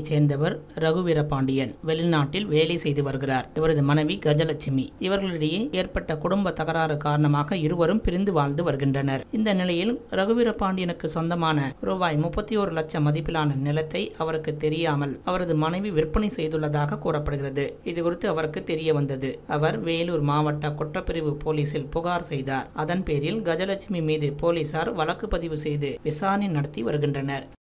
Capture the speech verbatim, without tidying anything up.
சேர்ந்தவர் ரகுவீர பாண்டியன். வெளிநாட்டில் வேலை செய்து வருகிறார். இவரது மனைவி கஜலட்சுமி. இவர்களிடையே ஏற்பட்ட குடும்ப தகராறு காரணமாக இருவரும் பிரிந்து வாழ்ந்து வருகின்றனர். இந்த நிலையில் ரகுவீர பாண்டியனுக்கு சொந்தமான ரூபாய் முப்பத்தி ஒரு லட்சம் மதிப்பிலான நிலத்தை அவருக்கு தெரியாமல் அவரது மனைவி விற்பனை செய்துள்ளதாக கூறப்படுகிறது. இது குறித்து அவருக்கு தெரிய வந்தது. அவர் வேலூர் மாவட்ட குற்றப்பிரிவு போலீசில் புகார் செய்தார். அதன் பேரில் கஜலட்சுமி மீது போலீசார் வழக்கு பதிவு செய்து விசாரணை நடத்தி வருகின்றனர்.